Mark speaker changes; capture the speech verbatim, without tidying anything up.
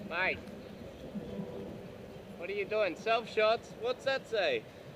Speaker 1: Mate, what are you doing? Self shots? What's that say?